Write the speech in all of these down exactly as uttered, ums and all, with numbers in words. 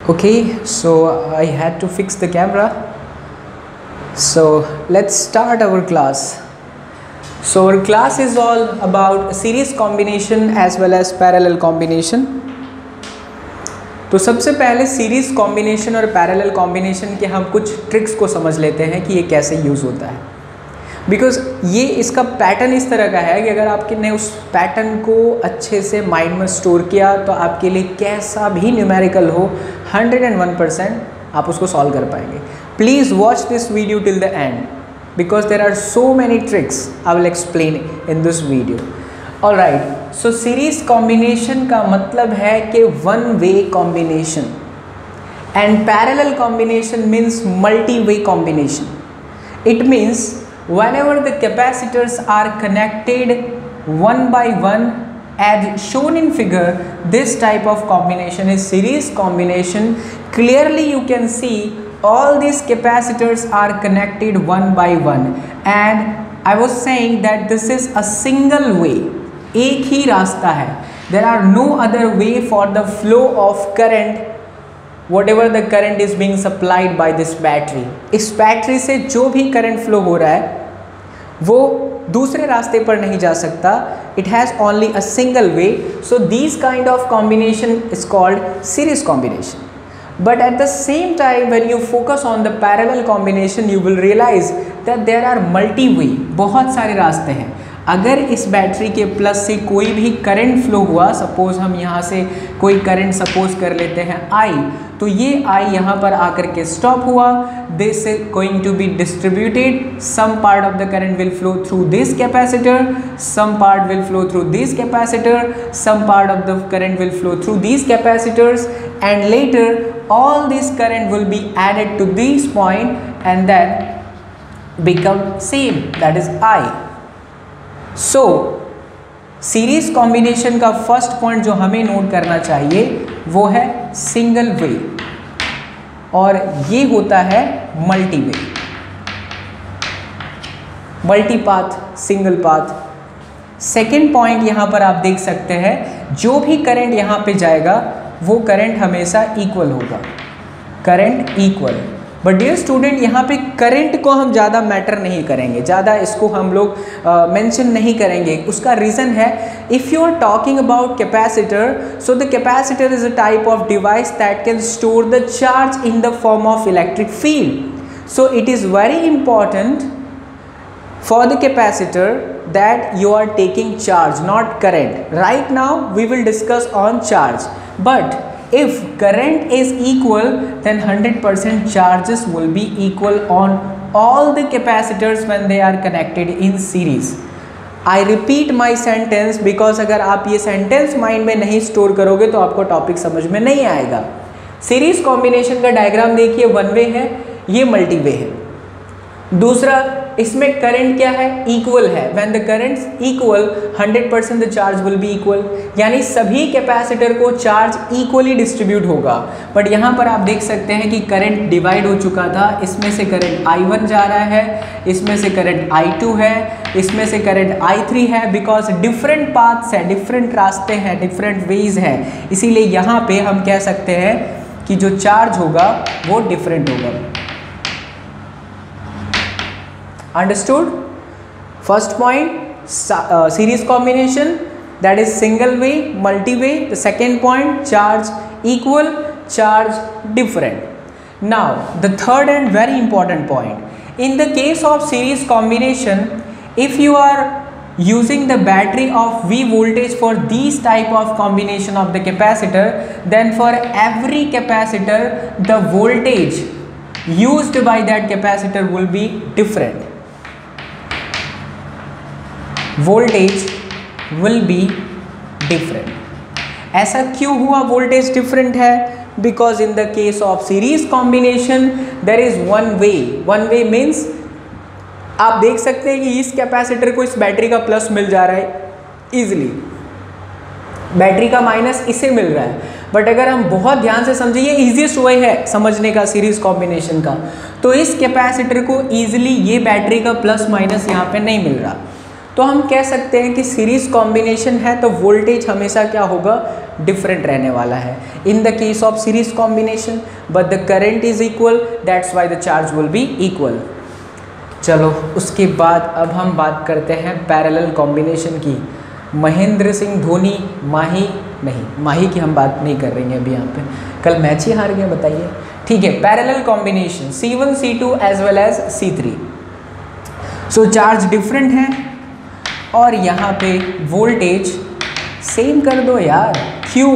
Okay, so I had to fix the camera. So let's start our class. So our class is all about series combination as well as parallel combination. तो सबसे पहले series combination और parallel combination के हम कुछ tricks को समझ लेते हैं कि ये कैसे यूज़ होता है। बिकॉज ये इसका पैटर्न इस तरह का है कि अगर आपने उस पैटर्न को अच्छे से माइंड में स्टोर किया तो आपके लिए कैसा भी न्यूमेरिकल हो हंड्रेड एंड वन परसेंट आप उसको सॉल्व कर पाएंगे। Please watch this video till the end because there are so many tricks I will explain in this video. All right, so series combination का मतलब है कि one way combination and parallel combination means multi way combination. It means whenever the capacitors are connected one by one as shown in figure, this type of combination is series combination. Clearly you can see all these capacitors are connected one by one, and I was saying that this is a single way, एक ही रास्ता है। There are no other way for the flow of current whatever the current is being supplied by this battery। इस battery से जो भी current flow हो रहा है वो दूसरे रास्ते पर नहीं जा सकता। It has only a single way, so this kind of combination is called series combination. But at the same time when you focus on the parallel combination you will realize that there are multi way, बहुत सारे रास्ते हैं। अगर इस battery के plus से कोई भी करंट फ्लो हुआ, सपोज हम यहाँ से कोई करंट सपोज कर लेते हैं आई, तो ये आई यहाँ पर आकर के स्टॉप हुआ। This is going to be distributed, some part of the current will flow through this capacitor, some part will flow through this capacitor, some part of the current will flow through these capacitors, and later all this current will be added to this point and then become same, that is I। So series combination का first point जो हमें note करना चाहिए वो है single way, और ये होता है multi way, multi path, single path. Second point यहाँ पर आप देख सकते हैं, जो भी करंट यहाँ पे जाएगा वो करंट हमेशा इक्वल होगा, current equal. But dear student, यहाँ पे करंट को हम ज़्यादा मैटर नहीं करेंगे, ज़्यादा इसको हम लोग मेंशन uh, नहीं करेंगे। उसका रीज़न है, if you are talking about capacitor, so the capacitor is a type of device that can store the charge in the form of electric field. So it is very important for the capacitor that you are taking charge, not current. Right now we will discuss on charge, but if current is equal then one hundred percent charges will be equal on all the capacitors when they are connected in series। I repeat my sentence because अगर आप ये sentence mind में नहीं store करोगे तो आपको topic समझ में नहीं आएगा। सीरीज कॉम्बिनेशन का डायग्राम देखिए, वन वे है, ये मल्टी वे है। दूसरा, इसमें करंट क्या है, इक्वल है। When the currents equal hundred percent the charge will be equal, यानी सभी कैपेसिटर को चार्ज इक्वली डिस्ट्रीब्यूट होगा। बट यहाँ पर आप देख सकते हैं कि करंट डिवाइड हो चुका था, इसमें से करंट आई वन जा रहा है, इसमें से करंट आई टू है, इसमें से करंट आई थ्री है, बिकॉज डिफरेंट पाथ्स है, डिफरेंट रास्ते हैं, डिफरेंट वेज है। इसीलिए यहाँ पे हम कह सकते हैं कि जो चार्ज होगा वो डिफरेंट होगा। Understood? First point, uh, series combination, that is single way, multi way. The second point, charge equal, charge different. Now the third and very important point, in the case of series combination, if you are using the battery of V voltage for these type of combination of the capacitor, then for every capacitor the voltage used by that capacitor will be different, voltage will be different. ऐसा क्यों हुआ voltage different है? Because in the case of series combination there is one way. One way means आप देख सकते हैं कि इस कैपेसिटर को इस बैटरी का प्लस मिल जा रहा है इजीली, बैटरी का माइनस इसे मिल रहा है। बट अगर हम बहुत ध्यान से समझे, ये ईजीएस्ट वे है समझने का सीरीज कॉम्बिनेशन का, तो इस कैपेसिटर को ईजिली ये बैटरी का प्लस माइनस यहाँ पे नहीं मिल रहा। तो हम कह सकते हैं कि सीरीज कॉम्बिनेशन है तो वोल्टेज हमेशा क्या होगा, डिफरेंट रहने वाला है in the case of series combination, but the current is equal, that's why the charge will be equal. चलो उसके बाद अब हम बात करते हैं पैरेलल कॉम्बिनेशन की। महेंद्र सिंह धोनी, माही नहीं, माही की हम बात नहीं कर रहे हैं अभी यहाँ पे, कल मैच ही हार गया बताइए। ठीक है, parallel combination C one C two as well as C three. So charge different है और यहाँ पे वोल्टेज सेम कर दो यार, क्यों,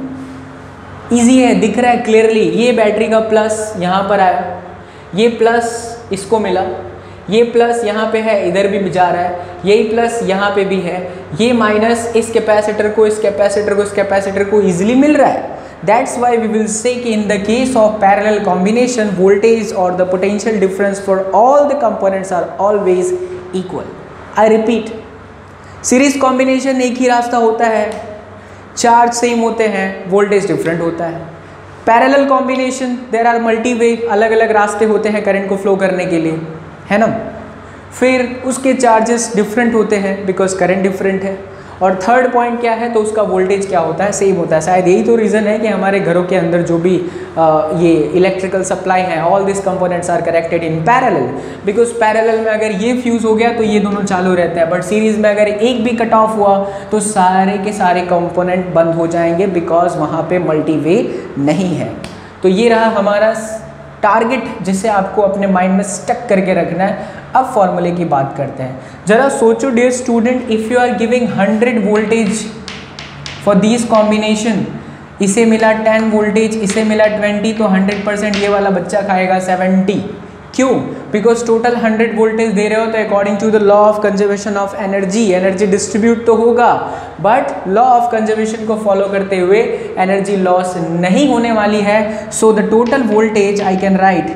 इजी है, दिख रहा है क्लियरली। ये बैटरी का प्लस यहाँ पर आया, ये प्लस इसको मिला, ये प्लस यहाँ पे है, इधर भी जा रहा है, यही प्लस यहाँ पे भी है, ये माइनस इस कैपेसिटर को इस कैपेसिटर को इस कैपेसिटर को इजीली मिल रहा है। That's why we will say कि in the case of parallel combination voltage और the potential difference for all the components are always equal. I repeat, series combination एक ही रास्ता होता है, चार्ज सेम होते हैं, वोल्टेज डिफरेंट होता है। Parallel combination there are multi way, अलग अलग रास्ते होते हैं करंट को फ्लो करने के लिए, है ना। फिर उसके चार्जेस डिफरेंट होते हैं बिकॉज करंट डिफरेंट है। और थर्ड पॉइंट क्या है, तो उसका वोल्टेज क्या होता है, सेम होता है। शायद यही तो रीज़न है कि हमारे घरों के अंदर जो भी आ, ये इलेक्ट्रिकल सप्लाई है, all this components are connected in parallel, because parallel में अगर ये फ्यूज़ हो गया तो ये दोनों चालू रहते हैं, बट सीरीज़ में अगर एक भी कट ऑफ हुआ तो सारे के सारे कंपोनेंट बंद हो जाएंगे बिकॉज वहाँ पे मल्टी वे नहीं है। तो ये रहा हमारा टारगेट जिसे आपको अपने माइंड में स्टक करके रखना है। अब फॉर्मूले की बात करते हैं। जरा सोचो dear student, if you are giving hundred voltage for this combination, इसे मिला टेन वोल्टेज, इसे मिला ट्वेंटी, तो हंड्रेड परसेंट ये वाला बच्चा खाएगा सेवेंटी। क्यों? बिकॉज टोटल हंड्रेड वोल्टेज दे रहे हो तो according to the law of conservation of energy, energy distribute तो होगा, बट लॉ ऑफ कंजर्वेशन को फॉलो करते हुए एनर्जी लॉस नहीं होने वाली है। So the total voltage I can write,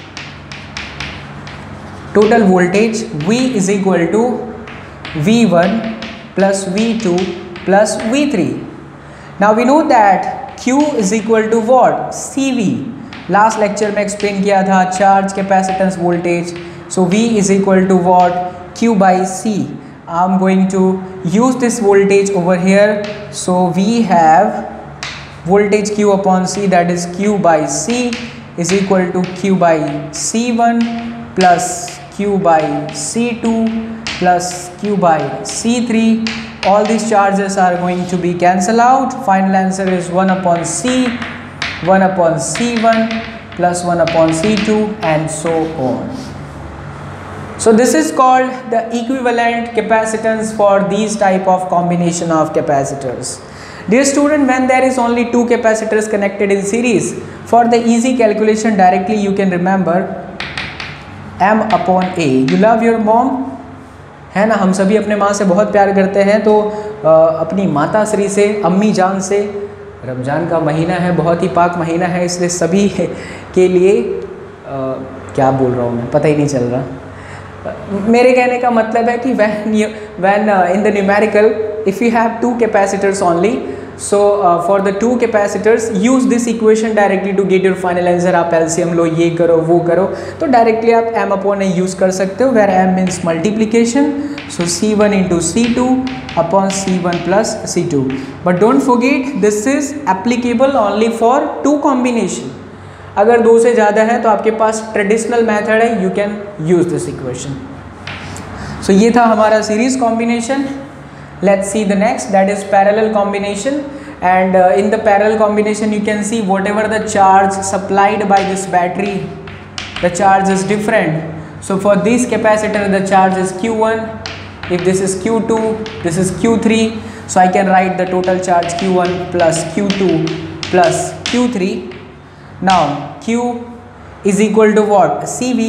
total voltage V is equal to V one plus V two plus V three. Now we know that Q is equal to what? C V. Last lecture में explain किया था charge capacitance voltage. So V is equal to what? Q by C. I'm going to use this voltage over here. So we have voltage Q upon C, that is Q by C is equal to Q by C one plus Q by C two plus Q by C three. All these charges are going to be cancelled out. Final answer is one upon C, one upon C one plus one upon C two and so on. So this is called the equivalent capacitance for these type of combination of capacitors. Dear student, when there is only two capacitors connected in series, for the easy calculation directly you can remember M upon A. You love your mom, है ना। हम सभी अपने माँ से बहुत प्यार करते हैं, तो आ, अपनी माता श्री से, अम्मी जान से, रमज़ान का महीना है, बहुत ही पाक महीना है, इसलिए सभी के लिए आ, क्या बोल रहा हूँ मैं, पता ही नहीं चल रहा। मेरे कहने का मतलब है कि when you when uh, in the numerical if you have two capacitors only, so uh, for the two capacitors use this equation directly to get your final answer. आप एलसीएम लो, ये करो वो करो, तो डायरेक्टली आप m अपॉन a यूज़ कर सकते हो, where m means multiplication, so C one into C two upon C one plus C two. But don't forget this is applicable only for two combination. अगर दो से ज़्यादा है तो आपके पास ट्रेडिशनल मेथड है, you can use this equation. So ये था हमारा series combination. Let's see the next, that is parallel combination. And uh, in the parallel combination you can see whatever the charge supplied by this battery, the charge is different. So for this capacitor the charge is Q one, if this is Q two, this is Q three, so I can write the total charge Q one plus Q two plus Q three. Now Q is equal to what? C V.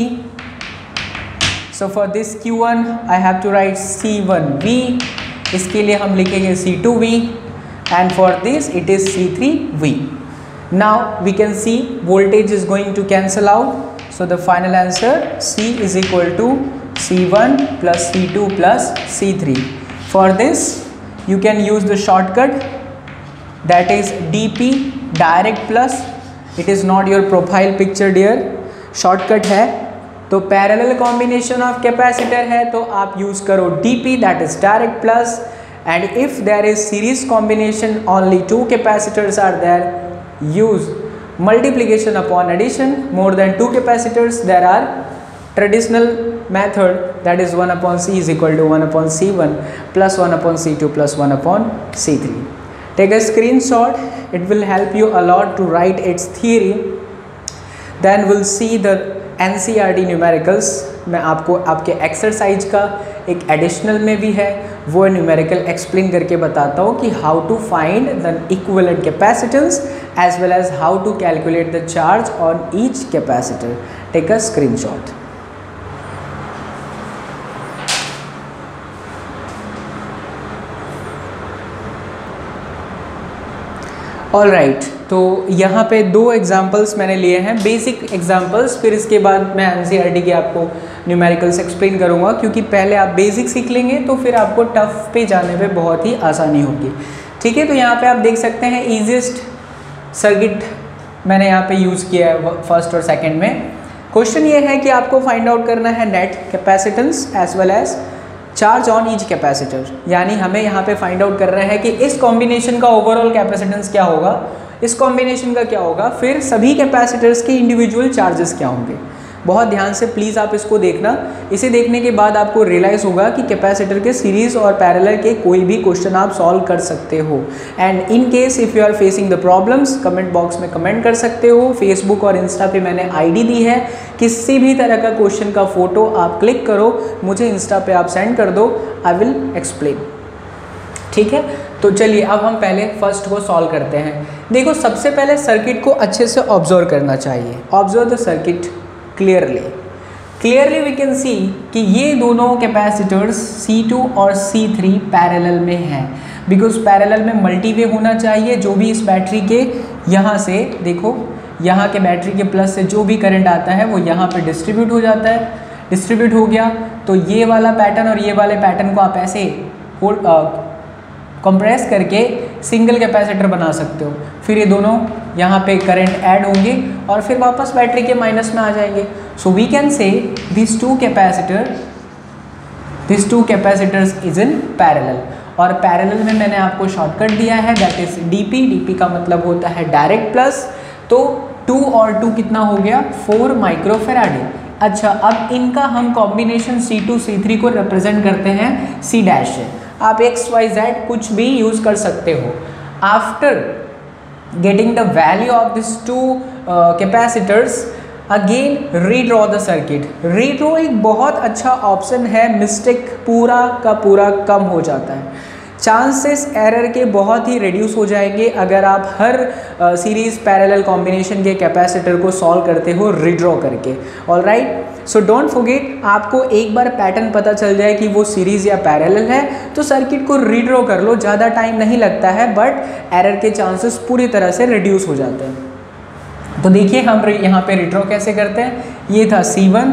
So for this Q one I have to write C one V, इसके लिए हम लिखेंगे C two V, and for this it is C three V. Now we can see voltage is going to cancel out, so the final answer C is equal to C one plus C two plus C three. For this you can use the shortcut, that is D P, direct plus, it is not your profile picture dear, shortcut है तो parallel combination of capacitor है तो आप use करो DP, that is direct plus. And if there is series combination only two capacitors are there, use multiplication upon addition. More than two capacitors, there are traditional method, that is one upon C is equal to one upon C one plus one upon C two plus one upon C three. Take a screenshot, it will help you a lot to write its theory. Then we'll see the N C R T numericals. मैं आपको आपके exercise का एक additional में भी है, वो numerical explain करके बताता हूँ कि how to find the equivalent capacitance as well as how to calculate the charge on each capacitor. Take a screenshot. All right, तो यहाँ पे दो एग्जाम्पल्स मैंने लिए हैं, बेसिक एग्जाम्पल्स, फिर इसके बाद मैं एनसीईआरटी के आपको न्यूमेरिकल्स एक्सप्लेन करूँगा, क्योंकि पहले आप बेसिक सीख लेंगे तो फिर आपको टफ पे जाने पे बहुत ही आसानी होगी. ठीक है, तो यहाँ पे आप देख सकते हैं ईजिएस्ट सर्किट मैंने यहाँ पे यूज़ किया है फर्स्ट और सेकंड में. क्वेश्चन ये है कि आपको फाइंड आउट करना है net capacitance as well as charge on each capacitor. यानी हमें यहाँ पे फाइंड आउट करना है कि इस कॉम्बिनेशन का ओवरऑल कैपेसिटेंस क्या होगा, इस कॉम्बिनेशन का क्या होगा, फिर सभी कैपेसिटर्स के इंडिविजुअल चार्जेस क्या होंगे. बहुत ध्यान से प्लीज़ आप इसको देखना. इसे देखने के बाद आपको रियलाइज़ होगा कि कैपेसिटर के सीरीज़ और पैरेलल के कोई भी क्वेश्चन आप सॉल्व कर सकते हो. And in case if you are facing the problems, comment box में कमेंट कर सकते हो. फेसबुक और इंस्टा पे मैंने आईडी दी है, किसी भी तरह का क्वेश्चन का फ़ोटो आप क्लिक करो, मुझे इंस्टा पे आप सेंड कर दो, आई विल एक्सप्लेन. ठीक है, तो चलिए अब हम पहले फर्स्ट को सॉल्व करते हैं. देखो, सबसे पहले सर्किट को अच्छे से ऑब्जर्व करना चाहिए. Observe the circuit clearly. Clearly we can see कि ये दोनों कैपेसिटर्स सी टू और सी थ्री पैरेलल में हैं, बिकॉज पैरेलल में मल्टी वे होना चाहिए. जो भी इस बैटरी के यहाँ से देखो, यहाँ के बैटरी के प्लस से जो भी करंट आता है वो यहाँ पे डिस्ट्रीब्यूट हो जाता है. डिस्ट्रीब्यूट हो गया तो ये वाला पैटर्न और ये वाले पैटर्न को आप ऐसे होल्ड कंप्रेस करके सिंगल कैपेसिटर बना सकते हो. फिर ये दोनों यहाँ पे करंट ऐड होंगे और फिर वापस बैटरी के माइनस में आ जाएंगे. So we can say this two capacitor this two capacitors is in parallel. और पैरेलल में मैंने आपको शॉर्टकट दिया है, दैट इज डीपी. डीपी का मतलब होता है डायरेक्ट प्लस. तो टू और टू कितना हो गया, फोर माइक्रोफेराड. अच्छा, अब इनका हम combination C two C three को रिप्रेजेंट करते हैं सी डैश से. आप एक्स वाई जेड कुछ भी यूज़ कर सकते हो. After getting the value of this two capacitors, again redraw the circuit. Redraw एक बहुत अच्छा ऑप्शन है, मिस्टेक पूरा का पूरा कम हो जाता है. चांसेस एरर के बहुत ही रिड्यूस हो जाएंगे अगर आप हर सीरीज़ पैरेलल कॉम्बिनेशन के कैपेसिटर को सॉल्व करते हो रीड्रॉ करके. All right, so don't forget, आपको एक बार पैटर्न पता चल जाए कि वो सीरीज़ या पैरेलल है तो सर्किट को रीड्रॉ कर लो. ज़्यादा टाइम नहीं लगता है, बट एरर के चांसेस पूरी तरह से रिड्यूस हो जाते हैं. तो देखिए हम यहाँ पे रीड्रॉ कैसे करते हैं. ये था सी वन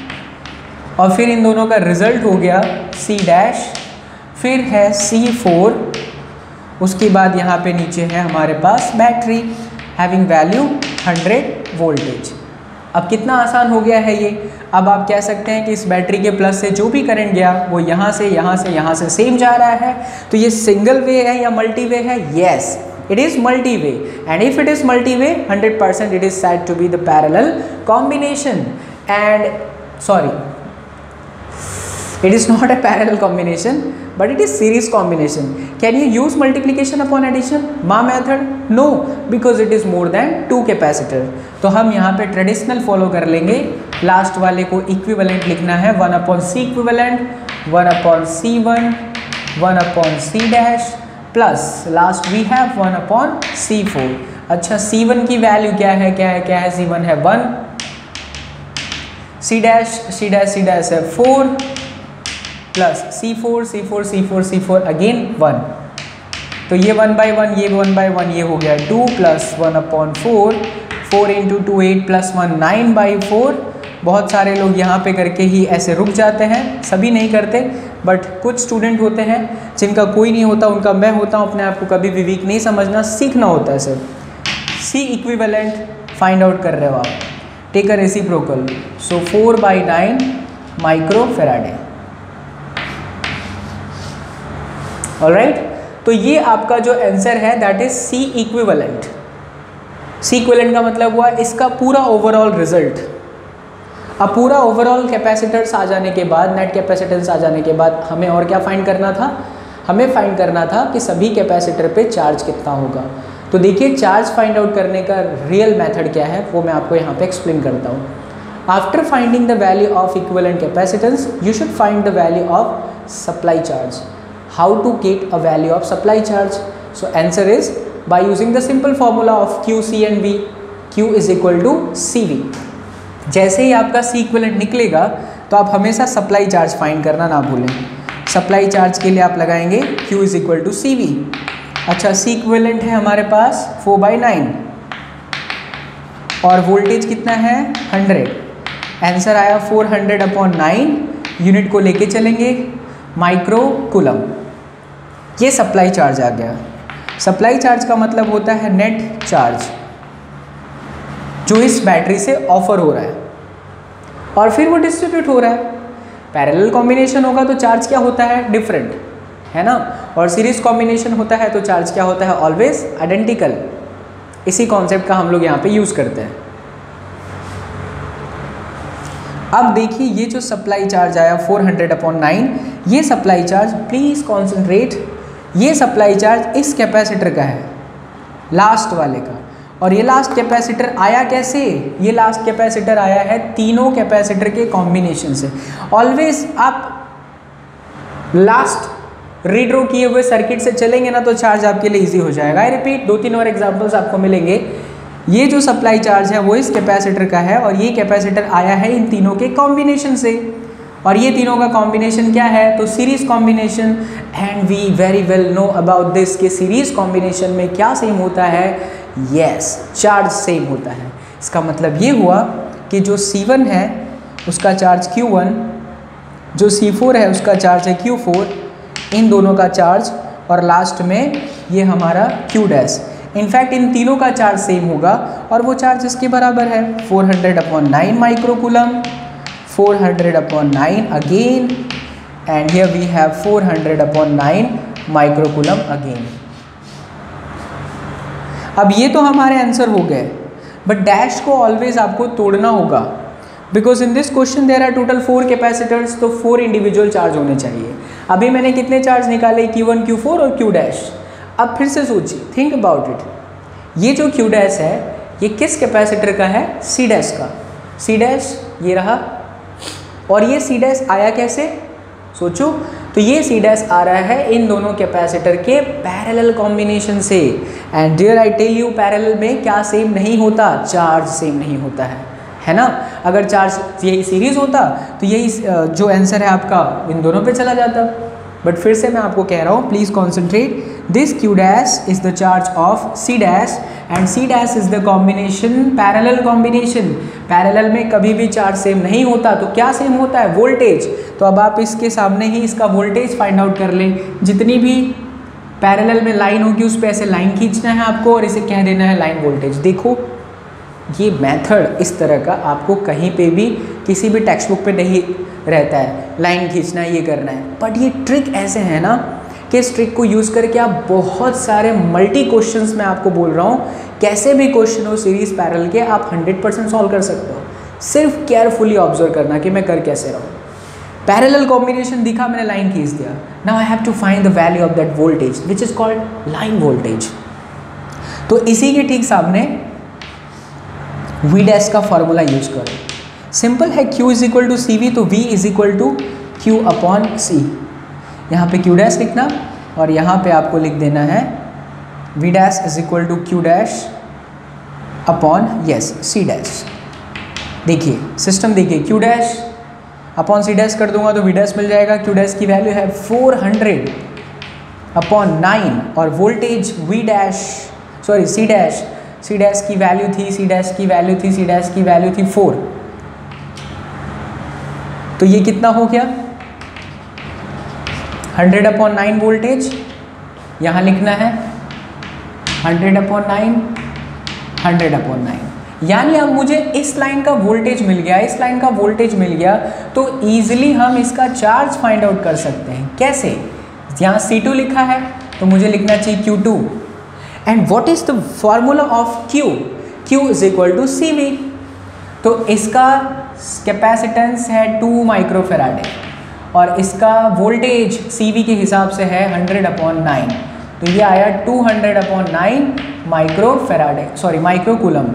और फिर इन दोनों का रिजल्ट हो गया सी डैश, फिर है सी फोर, उसके बाद यहाँ पे नीचे है हमारे पास battery having value hundred voltage. अब कितना आसान हो गया है ये. अब आप कह सकते हैं कि इस बैटरी के प्लस से जो भी करंट गया वो यहाँ से यहाँ से यहाँ से सेम जा रहा है. तो ये सिंगल वे है या मल्टी वे है? Yes, it is multi-way, and if it is multi-way, one hundred percent it is said to be the parallel combination. And sorry, it is not a parallel combination, but it is series combination. Can you use multiplication upon addition, ma method? No, because it is more than two capacitor. तो हम यहाँ पे traditional follow कर लेंगे. Last वाले को equivalent लिखना है, one upon C equivalent, one upon C one, one upon C dash, plus last we have one upon C four. अच्छा, सी वन की वैल्यू क्या है, क्या है, क्या है? सी वन है one, C dash C dash C dash है four, plus C four C four C four C four again one. तो ये वन बाई वन, ये वन बाई वन, ये हो गया two, plus one upon four, four into two eight, plus one nine by four. बहुत सारे लोग यहाँ पे करके ही ऐसे रुक जाते हैं, सभी नहीं करते, बट कुछ स्टूडेंट होते हैं जिनका कोई नहीं होता, उनका मैं होता हूँ. अपने आप को कभी भी वीक नहीं समझना, सीखना होता है sir. C equivalent find out कर रहे हो आप. Take a reciprocal, so four by nine microfarad. All right, तो ये आपका जो आंसर है that is C equivalent. C equivalent का मतलब हुआ इसका पूरा ओवरऑल रिजल्ट। अब पूरा ओवरऑल कैपेसिटर्स आ जाने के बाद, नेट कैपेसिटेंस आ जाने के बाद हमें और क्या फाइंड करना था? हमें फाइंड करना था कि सभी कैपेसिटर पे चार्ज कितना होगा। तो देखिए चार्ज फाइंड आउट करने का रियल मेथड क्या है वो मैं आपको यहाँ पे एक्सप्लेन करता हूँ। After finding the value of equivalent capacitance you should find the value of supply charge. How to get a value of supply charge? So answer is by using the simple formula of Q C and V। Q is equal to C V। जैसे ही आपका सी equivalent निकलेगा तो आप हमेशा supply charge find करना ना भूलें। Supply charge के लिए आप लगाएंगे Q is equal to C V. अच्छा, सी इक्विवेलेंट है हमारे पास फोर बाई नाइन और वोल्टेज कितना है हंड्रेड। आंसर आया four hundred upon nine. Unit को लेके चलेंगे माइक्रो कूलम। ये सप्लाई चार्ज आ गया। सप्लाई चार्ज का मतलब होता है नेट चार्ज जो इस बैटरी से ऑफर हो रहा है और फिर वो डिस्ट्रीब्यूट हो रहा है। पैरेलल कॉम्बिनेशन होगा तो चार्ज क्या होता है? डिफरेंट, है ना। और सीरीज कॉम्बिनेशन होता है तो चार्ज क्या होता है? Always identical. इसी कॉन्सेप्ट का हम लोग यहाँ पे यूज करते हैं। अब देखिए ये जो सप्लाई चार्ज आया फोर हंड्रेड अपॉन नाइन, ये सप्लाई चार्ज, प्लीज कॉन्सेंट्रेट, ये सप्लाई चार्ज इस कैपेसिटर का है, लास्ट वाले का। और ये लास्ट कैपेसिटर आया कैसे? ये लास्ट कैपेसिटर आया है तीनों कैपेसिटर के कॉम्बिनेशन से। ऑलवेज आप लास्ट रीड्रो किए हुए सर्किट से चलेंगे ना तो चार्ज आपके लिए इजी हो जाएगा। आई रिपीट, दो तीन और एग्जांपल्स आपको मिलेंगे। ये जो सप्लाई चार्ज है वो इस कैपेसिटर का है और ये कैपेसिटर आया है इन तीनों के कॉम्बिनेशन से। और ये तीनों का कॉम्बिनेशन क्या है? तो series combination. And we very well know about this कि सीरीज कॉम्बिनेशन में क्या सेम होता है? यस, चार्ज सेम होता है। इसका मतलब ये हुआ कि जो सी वन है उसका चार्ज क्यू वन, जो सी फोर है उसका चार्ज है क्यू फोर, इन दोनों का चार्ज, और लास्ट में ये हमारा क्यू डैश। इनफैक्ट इन तीनों का चार्ज सेम होगा और वो चार्ज इसके बराबर है four hundred upon nine microcoulomb, four hundred upon nine again, and here we have four hundred upon nine microcoulomb again. अब ये तो हमारे आंसर हो गए, बट डैश को ऑलवेज आपको तोड़ना होगा because in this question there are total four capacitors, तो फोर इंडिविजुअल चार्ज होने चाहिए। अभी मैंने कितने चार्ज निकाले? क्यू वन, क्यू फोर और क्यू डैश। अब फिर से सोचिए, थिंक अबाउट इट। ये जो क्यू डैश है ये किस कैपेसिटर का है? सी डैश का। सी डैश ये रहा, और ये सी डैश आया कैसे? सोचो, तो ये सी डैश आ रहा है इन दोनों कैपेसिटर के पैरेलल कॉम्बिनेशन से। And dear I tell you, parallel में क्या सेम नहीं होता? चार्ज सेम नहीं होता है, है ना। अगर चार्ज यही सीरीज होता तो यही जो आंसर है आपका इन दोनों पे चला जाता। बट फिर से मैं आपको कह रहा हूँ, please concentrate, this Q dash is the charge of C dash and C dash is the combination, parallel combination. Parallel में कभी भी चार्ज सेम नहीं होता, तो क्या सेम होता है? वोल्टेज। तो अब आप इसके सामने ही इसका वोल्टेज फाइंड आउट कर लें। जितनी भी पैरेलल में लाइन होगी उस पर ऐसे लाइन खींचना है आपको और इसे कह देना है लाइन वोल्टेज। देखो ये मेथड इस तरह का आपको कहीं पे भी किसी भी टेक्स्ट बुक पे नहीं रहता है, लाइन खींचना है, ये करना है। बट ये ट्रिक ऐसे है ना कि इस ट्रिक को यूज़ करके आप बहुत सारे मल्टी क्वेश्चंस मैं आपको बोल रहा हूँ, कैसे भी क्वेश्चन हो सीरीज पैरेलल के आप हंड्रेड परसेंट सॉल्व कर सकते हो। सिर्फ केयरफुली ऑब्जर्व करना कि मैं कर कैसे रहा हूँ। पैरेलल कॉम्बिनेशन दिखा, मैंने लाइन खींच दिया। Now I have to find the value of that voltage which is called line voltage. तो इसी के ठीक सामने वी डैश का फॉर्मूला यूज करो। सिंपल है, Q is equal to C V, तो V is equal to Q upon C. यहाँ पे Q डैश लिखना और यहाँ पे आपको लिख देना है V dash is equal to Q dash upon yes C dash. देखिए सिस्टम देखिए, Q dash upon C dash कर दूंगा तो V डैश मिल जाएगा। Q डैश की वैल्यू है फोर हंड्रेड अपॉन नाइन और voltage V dash sorry C dash C dash की वैल्यू थी सी डैश की वैल्यू थी सी डैश की वैल्यू थी फोर। तो ये कितना हो गया? हंड्रेड अपॉन नाइन वोल्टेज, यहाँ लिखना है hundred upon nine, hundred upon nine. यानी अब मुझे इस लाइन का वोल्टेज मिल गया, इस लाइन का वोल्टेज मिल गया, तो ईजिली हम इसका चार्ज फाइंड आउट कर सकते हैं। कैसे? यहाँ सी टू लिखा है तो मुझे लिखना चाहिए Q two. And what is the formula of Q? Q is equal to C V. तो इसका कैपेसिटेंस है टू माइक्रोफेराडे और इसका वोल्टेज सी वी के हिसाब से है हंड्रेड अपॉन नाइन, तो ये आया two hundred upon nine microfarad, sorry microcoulomb.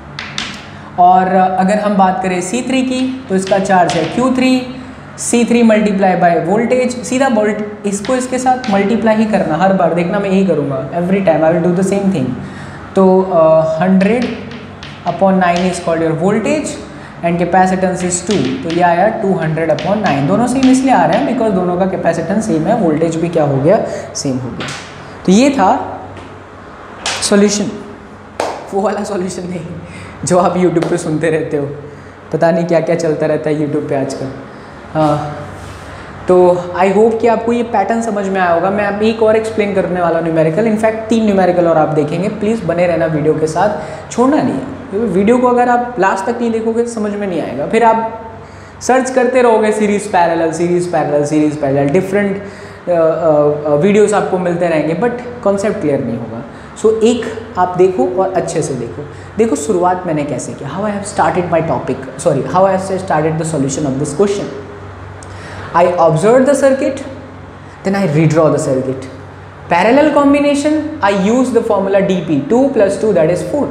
और अगर हम बात करें सी थ्री की तो इसका चार्ज है Q three, C three multiply by voltage, सीधा वोल्ट इसको इसके साथ मल्टीप्लाई ही करना, हर बार देखना मैं यही करूँगा, every time I will do the same thing. तो hundred upon nine is called your voltage and capacitance is two, तो ये आया टू हंड्रेड अपॉन नाइन। दोनों सेम इसलिए आ रहे हैं बिकॉज दोनों का कैपेसिटेंस सेम है, वोल्टेज भी क्या हो गया, सेम हो गया। तो ये था सॉल्यूशन, वो वाला सॉल्यूशन नहीं जो आप यूट्यूब पे सुनते रहते हो, पता नहीं क्या क्या चलता रहता है यूट्यूब पे आजकल। हाँ, तो आई होप कि आपको ये पैटर्न समझ में आया होगा। मैं अब एक और एक्सप्लेन करने वाला हूँ न्यूमेरिकल, इनफैक्ट तीन न्यूमेरिकल और आप देखेंगे, प्लीज़ बने रहना वीडियो के साथ, छोड़ना नहीं है क्योंकि वीडियो को अगर आप लास्ट तक नहीं देखोगे तो समझ में नहीं आएगा, फिर आप सर्च करते रहोगे series parallel series parallel series parallel, different videos आपको मिलते रहेंगे बट कॉन्सेप्ट क्लियर नहीं होगा। सो so, एक आप देखो और अच्छे से देखो। देखो शुरुआत मैंने कैसे किया, how I have started my topic, sorry how I have started the solution of this question. I observed the circuit, then I redraw the circuit. Parallel combination, I use the formula D P, two plus two that is four.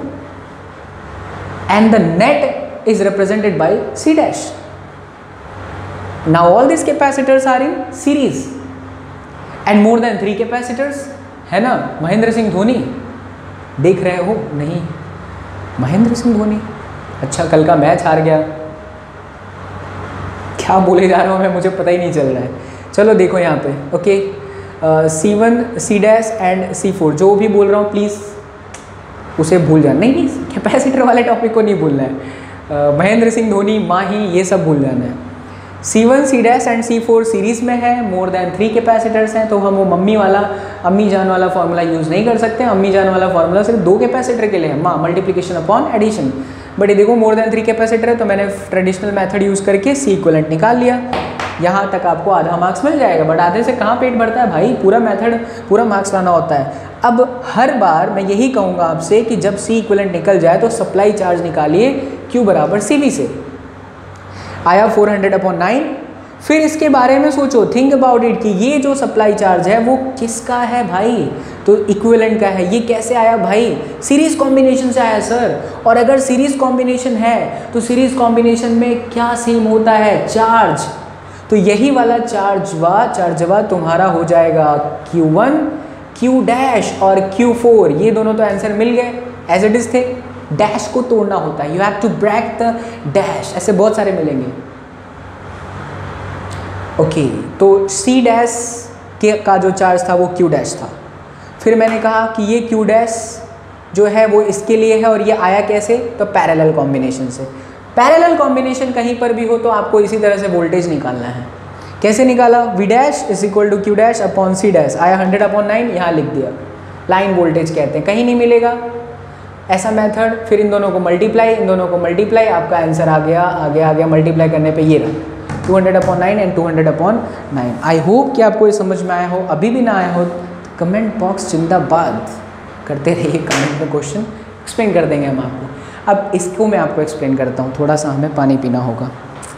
And the net is represented by C dash. Now all these capacitors are in series. And more than three capacitors, है ना? महेंद्र सिंह धोनी, देख रहे हो? नहीं, महेंद्र सिंह धोनी, अच्छा कल का match हार गया, क्या बोले जा रहा हूँ मैं, मुझे पता ही नहीं चल रहा है। चलो देखो यहाँ पे, okay, C one C dash and C four, जो भी बोल रहा हूँ प्लीज़ उसे भूल जाना, नहीं नहीं कैपेसिटर वाले टॉपिक को नहीं भूलना है, uh, महेंद्र सिंह धोनी, माही, ये सब भूल जाना है। C one C dash and C four series में है, मोर देन थ्री कैपेसिटर्स हैं, तो हम वो मम्मी वाला अम्मी जान वाला फॉर्मूला यूज़ नहीं कर सकते। अम्मी जान वाला फॉर्मूला सिर्फ दो कैपेसिटर के लिए है, माँ मल्टीप्लिकेशन अपॉन एडिशन। बट ये देखो मोर देन थ्री कैपेसिटर है तो मैंने ट्रेडिशनल मेथड यूज़ करके सी इक्विवेलेंट निकाल लिया। यहाँ तक आपको आधा मार्क्स मिल जाएगा, बट आधे से कहाँ पेट भरता है भाई, पूरा मेथड पूरा मार्क्स लाना होता है। अब हर बार मैं यही कहूँगा आपसे कि जब सी इक्विवेलेंट निकल जाए तो सप्लाई चार्ज निकालिए Q बराबर सी वी से। आया फोर हंड्रेड अपॉन नाइन। फिर इसके बारे में सोचो, थिंक अबाउट इट कि ये जो सप्लाई चार्ज है वो किसका है भाई, तो इक्विवेलेंट का है। ये कैसे आया भाई, सीरीज़ कॉम्बिनेशन से आया सर। और अगर सीरीज़ कॉम्बिनेशन है तो सीरीज़ कॉम्बिनेशन में क्या सेम होता है, चार्ज। तो यही वाला चार्जवा चार्जवा तुम्हारा हो जाएगा क्यू वन, क्यू डैश और क्यू फोर। ये दोनों तो आंसर मिल गए, एज इट इज़ थे। डैश को तोड़ना होता है, you have to break the dash, ऐसे बहुत सारे मिलेंगे। ओके okay, तो सी डैश के का जो चार्ज था वो क्यू डैश था। फिर मैंने कहा कि ये क्यू डैश जो है वो इसके लिए है, और ये आया कैसे, तो पैरेलल कॉम्बिनेशन से। पैरेलल कॉम्बिनेशन कहीं पर भी हो तो आपको इसी तरह से वोल्टेज निकालना है। कैसे निकाला, V dash is equal to Q dash upon C dash. आया हंड्रेड अपॉन नाइन, यहाँ लिख दिया, लाइन वोल्टेज कहते हैं, कहीं नहीं मिलेगा ऐसा मेथड। फिर इन दोनों को मल्टीप्लाई, इन दोनों को मल्टीप्लाई, आपका आंसर आ गया आ गया आ गया मल्टीप्लाई करने पे ये रहा two hundred upon nine and two hundred upon nine. I hope कि आपको ये समझ में आया हो। अभी भी ना आया हो कमेंट बॉक्स जिंदाबाद करते रहिए, कमेंट में क्वेश्चन एक्सप्लेन कर देंगे हम आपको। अब इसको मैं आपको एक्सप्लेन करता हूँ, थोड़ा सा हमें पानी पीना होगा।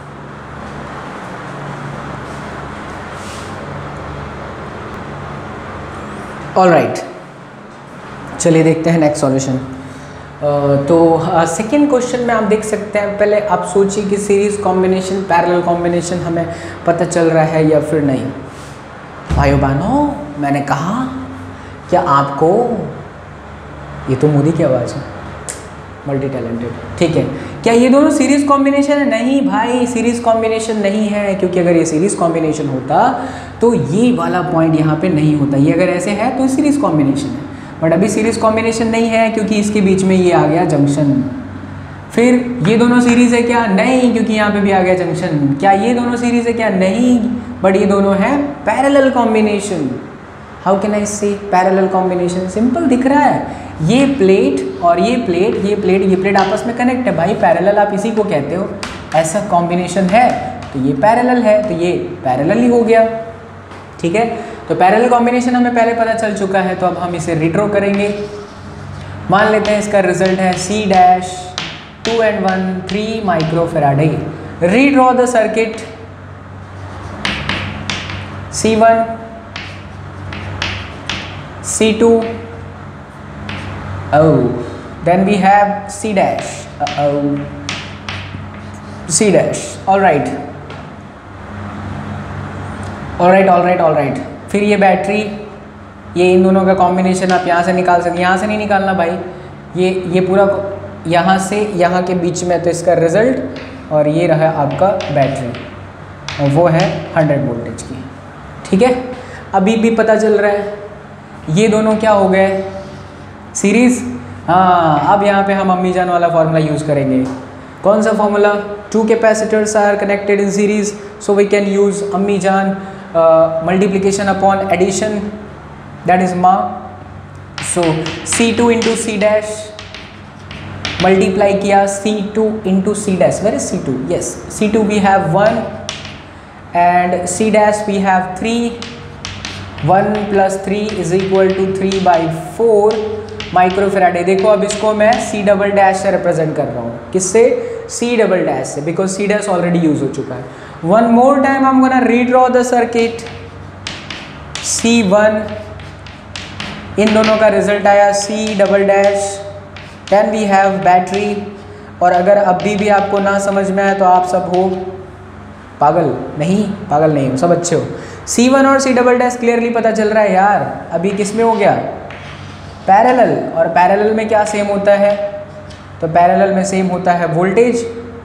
All right right. चलिए देखते हैं नेक्स्ट सॉल्यूशन। Uh, तो सेकेंड uh, क्वेश्चन में आप देख सकते हैं, पहले आप सोचिए कि सीरीज़ कॉम्बिनेशन पैरेलल कॉम्बिनेशन हमें पता चल रहा है या फिर नहीं। भाइयों बहनों, मैंने कहा क्या आपको, ये तो मोदी की आवाज़ है, मल्टी टैलेंटेड, ठीक है। क्या ये दोनों सीरीज़ कॉम्बिनेशन है? नहीं भाई, सीरीज़ कॉम्बिनेशन नहीं है, क्योंकि अगर ये सीरीज़ कॉम्बिनेशन होता तो ये वाला पॉइंट यहाँ पे नहीं होता। ये अगर ऐसे है तो सीरीज़ कॉम्बिनेशन है, बट अभी सीरीज़ कॉम्बिनेशन नहीं है क्योंकि इसके बीच में ये आ गया जंक्शन। फिर ये दोनों सीरीज़ है क्या? नहीं, क्योंकि यहाँ पे भी आ गया जंक्शन। क्या ये दोनों सीरीज़ है क्या? नहीं, बट ये दोनों है parallel combination. How can I say parallel combination? Simple दिख रहा है, ये प्लेट और ये प्लेट, ये प्लेट ये प्लेट आपस में कनेक्ट है भाई, पैरेलल आप इसी को कहते हो। ऐसा कॉम्बिनेशन है तो ये पैरेलल है, तो ये पैरेलल ही हो गया। ठीक है, तो पैरेलल कॉम्बिनेशन हमें पहले पता चल चुका है, तो अब हम इसे रिड्रॉ करेंगे। मान लेते हैं इसका रिजल्ट है C dash two and one three microfarad. Redraw the circuit C one C two, oh then we have C dash, uh oh C dash, all right all right all right all right फिर ये battery, ये इन दोनों का combination आप यहाँ से निकाल सकते, यहाँ से नहीं निकालना भाई, ये ये पूरा यहाँ से यहाँ के बीच में, तो इसका रिजल्ट, और ये रहा आपका बैटरी, और वो है हंड्रेड वोल्टेज की। ठीक है, अभी भी पता चल रहा है ये दोनों क्या हो गए, सीरीज़। हाँ, अब यहाँ पे हम अम्मी जान वाला फार्मूला यूज़ करेंगे। कौन सा formula? Two capacitors are connected in series, so we can use अम्मी जान multiplication upon addition, that is मा। So C two into C dash multiply किया C two into C dash, where is C two? Yes, C two we have one and C dash we have three, one plus three is equal to three by four microfarad. देखो अब इसको मैं C double dash से represent कर रहा हूँ, किससे? C double dash से, because C dash already use हो चुका है। One more time I am gonna redraw the circuit C one, इन दोनों का रिजल्ट आया C double dash, then we have battery. और अगर अभी भी आपको ना समझ में आए तो आप सब हो पागल, नहीं पागल नहीं हो, सब अच्छे हो। सी वन और सी डबल डैश क्लियरली पता चल रहा है यार, अभी किस में हो गया? पैरेलल। और पैरेलल में क्या सेम होता है? तो पैरेलल में सेम होता है वोल्टेज।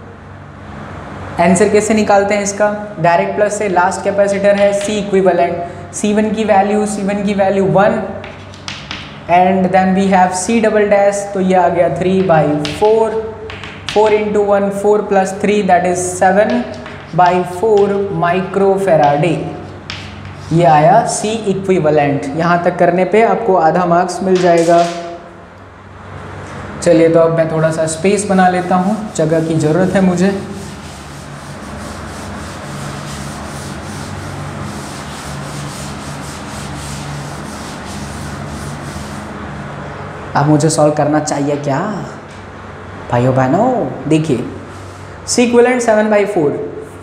आंसर कैसे निकालते हैं इसका? डायरेक्ट प्लस से, लास्ट कैपेसिटर है सी इक्विवेलेंट, सी वन की वैल्यू सी वन की value one, and then we have C double dash, तो ये आ गया three by four, four into one four plus three that is seven by four microfarad. ये आया सी equivalent. यहाँ तक करने पे आपको आधा मार्क्स मिल जाएगा। चलिए, तो अब मैं थोड़ा सा स्पेस बना लेता हूँ, जगह की ज़रूरत है मुझे। अब मुझे सॉल्व करना चाहिए क्या भाइयों बहनों? देखिए, C equivalent seven by four,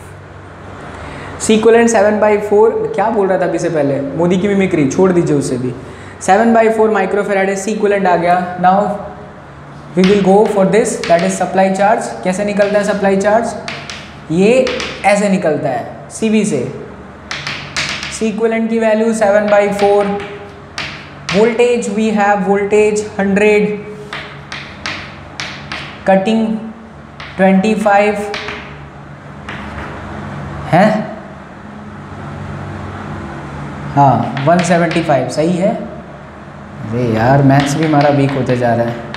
C equivalent seven by four, क्या बोल रहा था अभी से पहले? मोदी की मिमिक्री छोड़ दीजिए उसे भी। Seven by four microfarad C equivalent आ गया। Now we will go for this, that is supply charge. कैसे निकलता है सप्लाई चार्ज? ये ऐसे निकलता है सीवी से। सी इक्विवेलेंट की value seven by four, voltage we have voltage hundred, cutting twenty five है, हाँ वन सेवेंटी फाइव सही है। अरे यार मैथ्स भी हमारा वीक होते जा रहा है।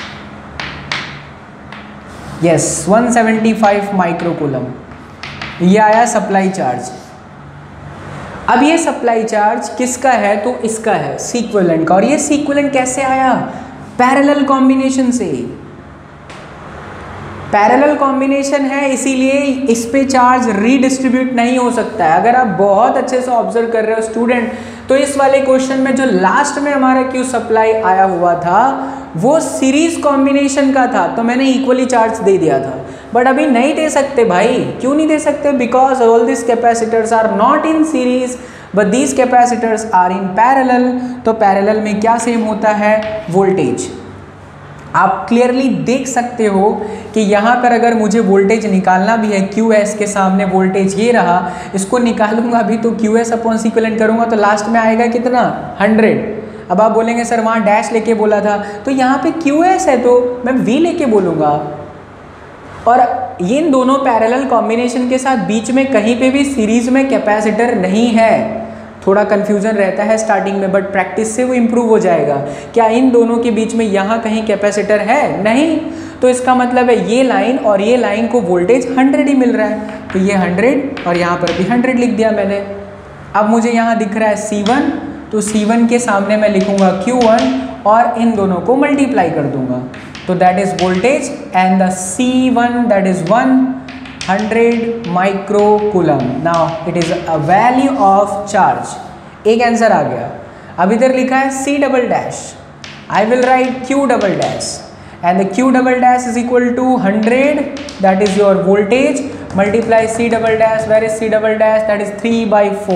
Yes, one seventy five microcoulomb, ये आया सप्लाई चार्ज। अब ये सप्लाई चार्ज किसका है? तो इसका है, सी इक्विवेलेंट का। और ये सी इक्विवेलेंट कैसे आया? पैरेलल कॉम्बिनेशन से। पैरेलल कॉम्बिनेशन है, इसीलिए इस पे चार्ज रीडिस्ट्रीब्यूट नहीं हो सकता है। अगर आप बहुत अच्छे से ऑब्जर्व कर रहे हो स्टूडेंट, तो इस वाले क्वेश्चन में जो लास्ट में हमारा क्यू सप्लाई आया हुआ था वो सीरीज कॉम्बिनेशन का था, तो मैंने इक्वली चार्ज दे दिया था। बट अभी नहीं दे सकते भाई। क्यों नहीं दे सकते? Because all this capacitors are not in series but these capacitors are in parallel. तो पैरेलल में क्या सेम होता है? वोल्टेज। आप क्लियरली देख सकते हो कि यहाँ पर अगर मुझे वोल्टेज निकालना भी है, क्यू एस के सामने वोल्टेज ये रहा, इसको निकालूंगा भी तो Q S upon C equivalent करूँगा तो लास्ट में आएगा कितना? हंड्रेड। अब आप बोलेंगे सर वहाँ डैश लेके बोला था, तो यहाँ पे क्यू एस है तो मैं वी लेके बोलूँगा। और ये इन दोनों पैरेलल कॉम्बिनेशन के साथ बीच में कहीं पे भी सीरीज में कैपेसिटर नहीं है। थोड़ा कन्फ्यूजन रहता है स्टार्टिंग में, बट प्रैक्टिस से वो इम्प्रूव हो जाएगा। क्या इन दोनों के बीच में यहाँ कहीं कैपेसिटर है? नहीं। तो इसका मतलब है ये लाइन और ये लाइन को वोल्टेज हंड्रेड ही मिल रहा है, तो ये हंड्रेड और यहाँ पर भी हंड्रेड लिख दिया मैंने। अब मुझे यहाँ दिख रहा है सी वन, तो सी वन के सामने मैं लिखूंगा क्यू वन और इन दोनों को मल्टीप्लाई कर दूंगा, तो that is voltage and the C one that is one hundred micro coulomb. Now it is a value of charge. एक आंसर आ गया। अब इधर लिखा है C double dash, I will write Q double dash and the q double dash is equal to one hundred, that is your voltage, multiply c double dash, where is c double dash, that is three by four,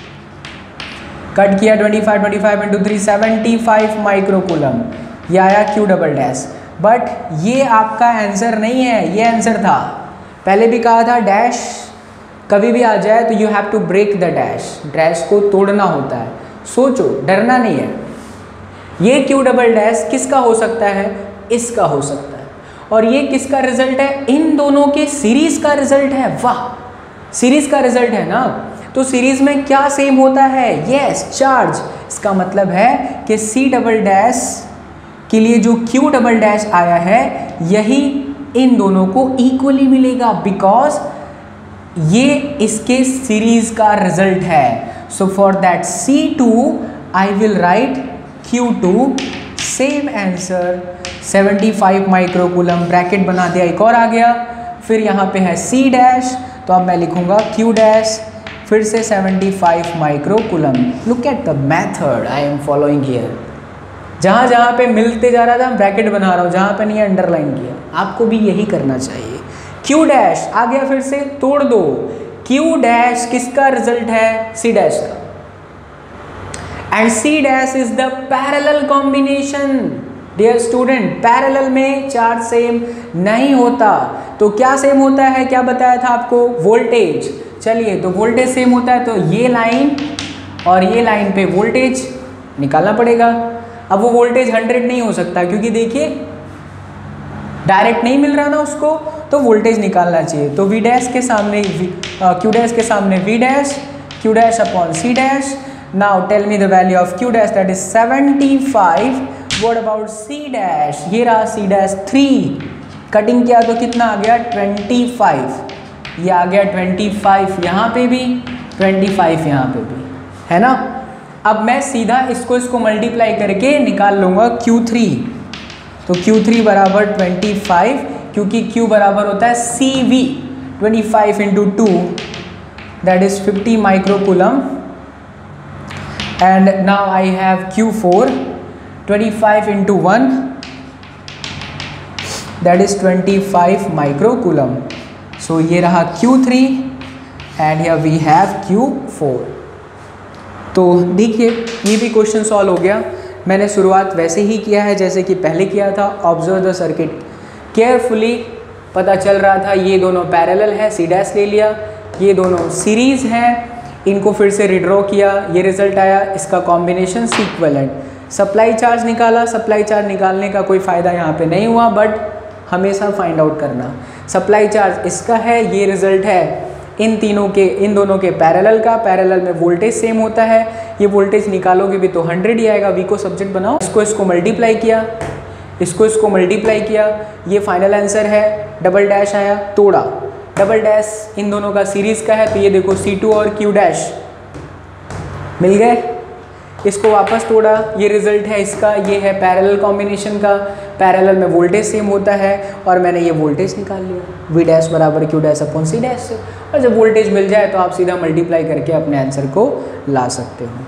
cut किया twenty-five twenty-five into three seventy-five micro coulomb, ये आया q double dash। But ये आपका answer नहीं है, ये answer था। पहले भी कहा था डैश कभी भी आ जाए तो you have to break the dash, dash को तोड़ना होता है। सोचो, डरना नहीं है। ये q डबल डैश किसका हो सकता है, इसका हो सकता है। और ये किसका रिजल्ट है, इन दोनों के सीरीज का रिजल्ट है। वाह, सीरीज का रिजल्ट है ना, तो सीरीज में क्या सेम होता है, यस चार्ज। इसका मतलब है कि सी डबल डैश के लिए जो क्यू डबल डैश आया है यही इन दोनों को इक्वली मिलेगा, बिकॉज ये इसके सीरीज का रिजल्ट है। So for that C two I will write Q two, same answer पचहत्तर माइक्रो कूलम, ब्रैकेट बना दिया, एक और आ गया। फिर यहाँ पे है C डैश, तो अब मैं लिखूंगा Q डैश, फिर से पचहत्तर micro coulomb. Look at the method I am following here. जहाँ जहाँ पे मिलते जा रहा था ब्रैकेट बना रहा हूँ, जहाँ पे नहीं है अंडरलाइन किया। आपको भी यही करना चाहिए। Q डैश आ गया, फिर से तोड़ दो। Q डैश किसका रिजल्ट है, C डैश का, and C dash is the parallel combination. Dear student, parallel में चार्ज सेम नहीं होता, तो क्या सेम होता है, क्या बताया था आपको, वोल्टेज। चलिए, तो वोल्टेज सेम होता है, तो ये लाइन और ये लाइन पे वोल्टेज निकालना पड़ेगा। अब वो वोल्टेज हंड्रेड नहीं हो सकता, क्योंकि देखिए डायरेक्ट नहीं मिल रहा ना उसको, तो वोल्टेज निकालना चाहिए। तो वी डैश के सामने क्यू डैश के सामने V dash, Q dash upon C dash. Now tell me the value of Q dash, that is seventy five. What about C dash? ये रहा C dash थ्री, कटिंग किया तो कितना आ गया पच्चीस, ये आ गया पच्चीस, यहाँ पे भी पच्चीस, यहाँ पे भी है ना। अब मैं सीधा इसको इसको मल्टीप्लाई करके निकाल लूँगा Q थ्री, तो Q थ्री बराबर पच्चीस, क्योंकि Q बराबर होता है C V, पच्चीस into two that is fifty micro coulomb, and now I have Q four, twenty-five into one that is twenty-five micro coulomb. So ये रहा Q three and here we have Q four. तो देखिए ये भी question solve हो गया। मैंने शुरुआत वैसे ही किया है जैसे कि पहले किया था। Observe the circuit carefully. पता चल रहा था ये दोनों पैरेलल है, सी डैश ले लिया, ये दोनों सीरीज हैं, इनको फिर से रिड्रॉ किया, ये रिजल्ट आया, इसका कॉम्बिनेशन इक्विवेलेंट। सप्लाई चार्ज निकाला, सप्लाई चार्ज निकालने का कोई फ़ायदा यहाँ पे नहीं हुआ, बट हमेशा फाइंड आउट करना। सप्लाई चार्ज इसका है, ये रिज़ल्ट है इन तीनों के, इन दोनों के पैरेलल का। पैरेलल में वोल्टेज सेम होता है, ये वोल्टेज निकालोगे भी तो हंड्रेड ही आएगा। वी को सब्जेक्ट बनाओ, इसको इसको मल्टीप्लाई किया, इसको इसको मल्टीप्लाई किया, ये फाइनल आंसर है। डबल डैश आया, तोड़ा, डबल डैश इन दोनों का सीरीज़ का है, तो ये देखो सी टू और Q डैश मिल गए। इसको वापस तोड़ा, ये रिजल्ट है इसका, ये है पैरेलल कॉम्बिनेशन का। पैरेलल में वोल्टेज सेम होता है और मैंने ये वोल्टेज निकाल लिया, वी डैश बराबर Q dash upon C dash से। और जब वोल्टेज मिल जाए तो आप सीधा मल्टीप्लाई करके अपने आंसर को ला सकते हो।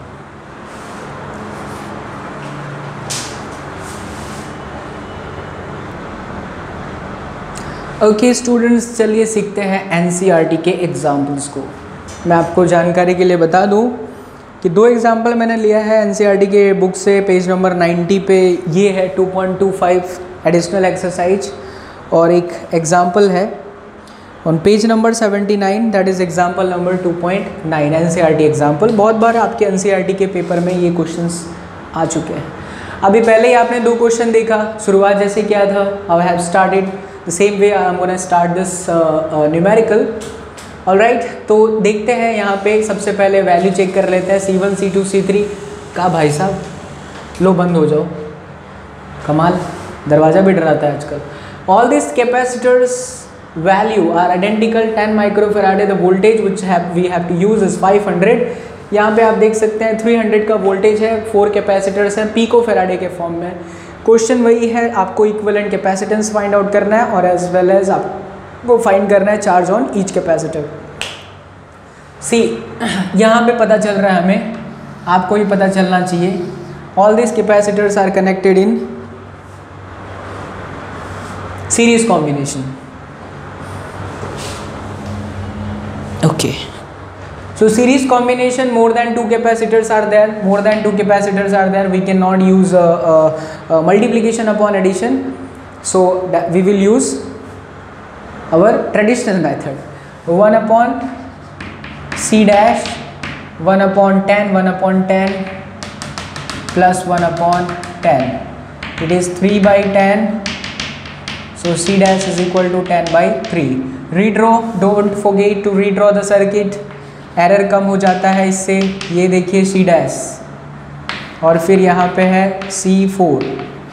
ओके स्टूडेंट्स, चलिए सीखते हैं एनसीईआरटी के एग्जाम्पल्स को। मैं आपको जानकारी के लिए बता दूं कि दो एग्जाम्पल मैंने लिया है एनसीईआरटी के बुक से, पेज नंबर नाइन्टी पे। ये है two point two five additional exercise, और एक एग्जाम्पल है on page number seventy nine, that is example number two point nine NCERT example. बहुत बार आपके एनसीईआरटी के पेपर में ये क्वेश्चंस आ चुके हैं। अभी पहले ही आपने दो क्वेश्चन देखा, शुरुआत जैसे किया था, I have started the same way I am gonna start this numerical. Alright, तो देखते हैं यहाँ पे सबसे पहले वैल्यू चेक कर लेते हैं C one, C two, C three का। भाई साहब लो बंद हो जाओ, कमाल, दरवाज़ा भी डराता है आजकल। All this capacitors value are identical, ten microfarad the voltage which have we have to use is five hundred, यहाँ पे आप देख सकते हैं थ्री हंड्रेड का वोल्टेज है, फोर कैपेसिटर्स हैं पिको फैराडे के फॉर्म में। क्वेश्चन वही है, आपको इक्विवेलेंट कैपेसिटेंस फाइंड आउट करना है और एज वेल एज आपको फाइंड करना है charge on each capacitor. See यहाँ पे पता चल रहा है हमें, आपको भी पता चलना चाहिए, all this capacitors are connected in series combination. Okay, so series combination, more than two capacitors are there, more than two capacitors are there, we cannot use uh, uh, uh, multiplication upon addition, so that we will use our traditional method, one upon c dash, one upon ten, one upon ten plus one upon ten, it is three by ten, so c dash is equal to ten by three. Redraw, don't forget to redraw the circuit, error कम हो जाता है इससे। ये देखिए C dash और फिर यहाँ पे है C four,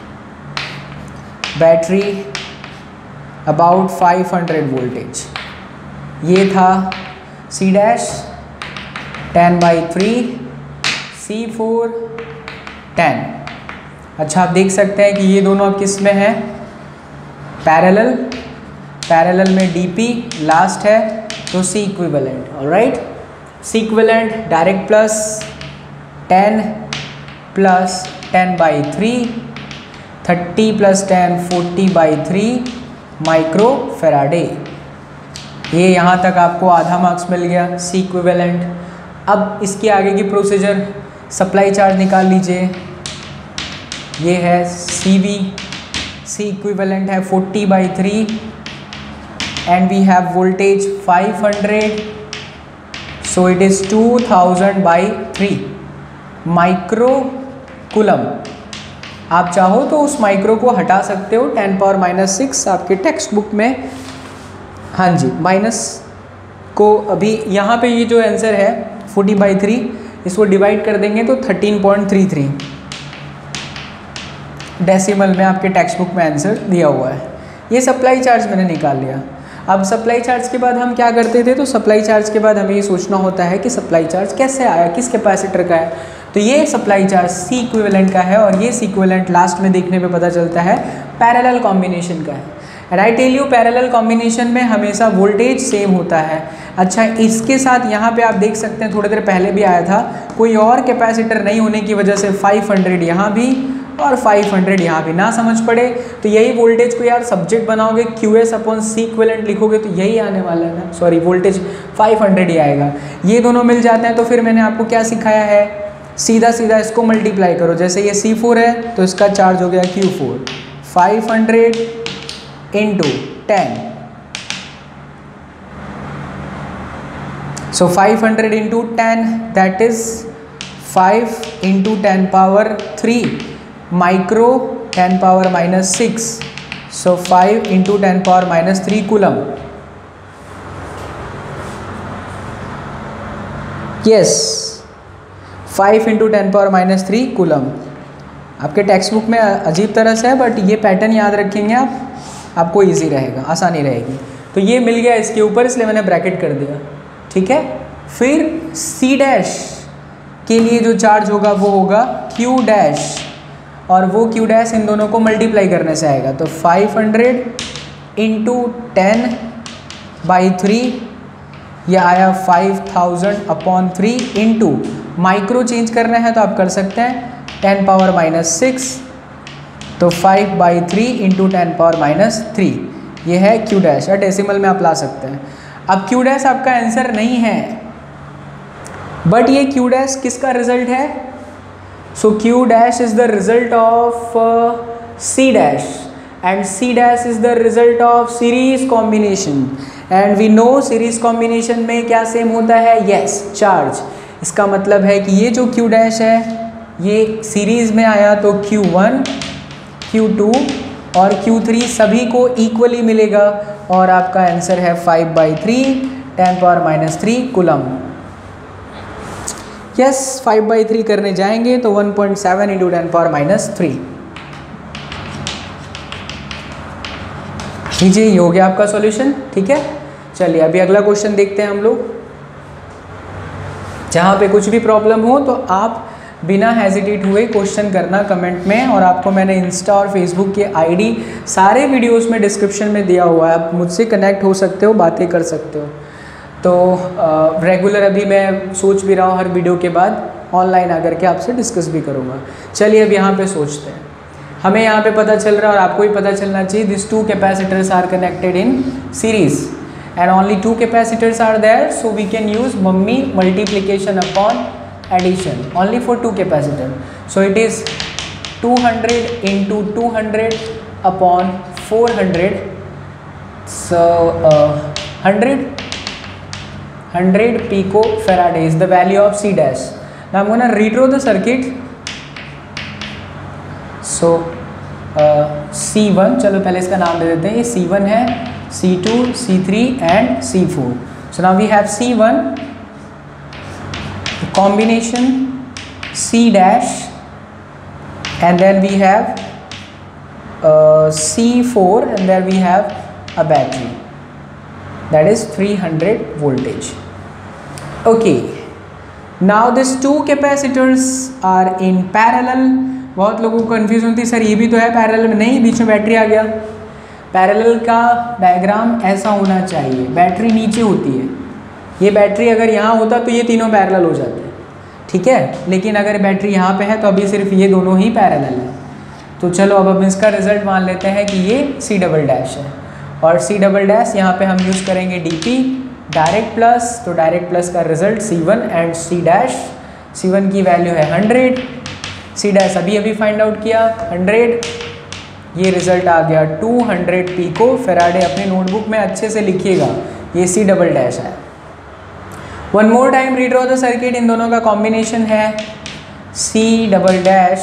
battery about five hundred voltage, ये था C dash ten by three, C four ten. अच्छा, आप देख सकते हैं कि ये दोनों अब किस में है, पैरेलल, पैरेलल में डीपी लास्ट है तो C equivalent. Alright, C equivalent direct plus ten plus ten by three, thirty plus ten forty by three micro Faraday. ये यहाँ तक आपको आधा मार्क्स मिल गया, सी इक्विवेलेंट। अब इसके आगे की प्रोसीजर, सप्लाई चार्ज निकाल लीजिए, ये है सी वी, सी इक्विवेलेंट है forty by three and we have voltage five hundred, so it is two thousand by three micro coulomb. आप चाहो तो उस माइक्रो को हटा सकते हो, टेन पावर माइनस सिक्स आपके टेक्स्ट बुक में, हाँ जी, माइनस को अभी यहाँ पे ये जो आंसर है फोर्टी बाई थ्री, इसको डिवाइड कर देंगे तो thirteen point three three decimal में आपके टेक्स्ट बुक में आंसर दिया हुआ है। ये सप्लाई चार्ज मैंने निकाल लिया। अब सप्लाई चार्ज के बाद हम क्या करते थे, तो सप्लाई चार्ज के बाद हमें ये सोचना होता है कि सप्लाई चार्ज कैसे आया, किस कैपेसिटर का है। तो ये सप्लाई चार्ज सी इक्विवेलेंट का है और ये सी इक्विवेलेंट लास्ट में देखने पे पता चलता है पैरेलल कॉम्बिनेशन का है। And I tell you, parallel combination में हमेशा वोल्टेज सेम होता है। अच्छा, इसके साथ यहाँ पे आप देख सकते हैं, थोड़ी देर पहले भी आया था, कोई और कैपेसिटर नहीं होने की वजह से फाइव हंड्रेड यहाँ भी और फाइव हंड्रेड यहाँ भी ना समझ पड़े तो यही वोल्टेज को यार सब्जेक्ट बनाओगे, Q S upon C equivalent लिखोगे तो यही आने वाला है ना, सॉरी वोल्टेज फाइव हंड्रेड ही आएगा। ये दोनों मिल जाते हैं तो फिर मैंने आपको क्या सिखाया है, सीधा सीधा इसको मल्टीप्लाई करो। जैसे ये सी फोर है तो इसका चार्ज हो गया Q four, five hundred into ten, so five hundred into ten that is five into ten power three micro ten power minus six, so five into ten power minus three coulomb. Yes, five into ten power minus three coulomb. आपके text book में अजीब तरह से है but ये pattern याद रखेंगे आप, आपको इजी रहेगा, आसानी रहेगी। तो ये मिल गया इसके ऊपर, इसलिए मैंने ब्रैकेट कर दिया, ठीक है। फिर सी डैश के लिए जो चार्ज होगा वो होगा क्यू डैश, और वो क्यू डैश इन दोनों को मल्टीप्लाई करने से आएगा। तो five hundred into ten by three, यह आया five thousand upon three into, micro change करना है तो आप कर सकते हैं टेन पावर माइनस सिक्स, तो five by three into ten power minus three, ये है क्यू डैश। और डेसिमल में आप ला सकते हैं। अब क्यू डैश आपका आंसर नहीं है, बट ये क्यू डैश किसका रिजल्ट है, so Q dash is the result of C dash and C dash is the result of series combination. And we know series combination में क्या सेम होता है, यस, चार्ज। इसका मतलब है कि ये जो क्यू डैश है ये सीरीज में आया तो क्यू वन, क्यू टू और क्यू थ्री सभी को इक्वली मिलेगा और आपका आंसर है five by three ten power minus three coulomb. Yes, five by three करने जाएंगे तो one point seven into ten power minus three. लीजिए, ये हो गया आपका सॉल्यूशन, ठीक है। चलिए अभी अगला क्वेश्चन देखते हैं हम लोग। जहाँ पे कुछ भी प्रॉब्लम हो तो आप बिना हेजिटेट हुए क्वेश्चन करना कमेंट में, और आपको मैंने इंस्टा और फेसबुक के आईडी सारे वीडियोस में डिस्क्रिप्शन में दिया हुआ है, आप मुझसे कनेक्ट हो सकते हो, बातें कर सकते हो। तो रेगुलर अभी मैं सोच भी रहा हूँ हर वीडियो के बाद ऑनलाइन आकर के आपसे डिस्कस भी करूँगा। चलिए अब यहाँ पे सोचते हैं, हमें यहाँ पे पता चल रहा है और आपको भी पता चलना चाहिए, this two capacitors are connected in series and only two capacitors are there, so we can use mummy multiplication upon addition only for two capacitor. So it is two hundred into two hundred upon four hundred, so uh, one hundred one hundred picofarad is the value of C dash. Now I'm gonna redraw the circuit. So uh, C one, चलो पहले इसका नाम दे देते हैं, ये C one है, C two, C three and C four. So now we have C one, the combination C dash, and then we have uh, C four, and then we have a battery, that is three hundred voltage. Okay, now these two capacitors are in parallel. बहुत लोगों को confusion होती है, sir ये भी तो है parallel में, नहीं बीच में बैटरी आ गया। पैरेलल का डायग्राम ऐसा होना चाहिए, बैटरी नीचे होती है, ये बैटरी अगर यहाँ होता तो ये तीनों पैरेलल हो जाते हैं, ठीक है, लेकिन अगर बैटरी यहाँ पे है तो अभी सिर्फ ये दोनों ही पैरेलल है। तो चलो अब हम इसका रिजल्ट मान लेते हैं कि ये सी डबल डैश है, और सी डबल डैश यहाँ पे हम यूज़ करेंगे डी पी डायरेक्ट प्लस, तो डायरेक्ट प्लस का result C one and C dash, C one की वैल्यू है हंड्रेड, सी डैश अभी अभी फाइंड आउट किया हंड्रेड, ये रिजल्ट आ गया टू हंड्रेड पिको फैराडे। अपने नोटबुक में अच्छे से लिखिएगा, ये सी डबल डैश है। One more time redraw the circuit, इन दोनों का कॉम्बिनेशन है C double dash